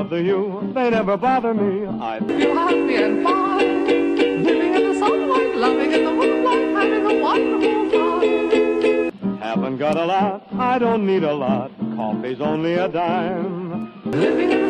bother you, they never bother me. I feel happy and fine, living in the sunlight, loving in the moonlight, having a wonderful time. Haven't got a lot, I don't need a lot, coffee's only a dime. Living in the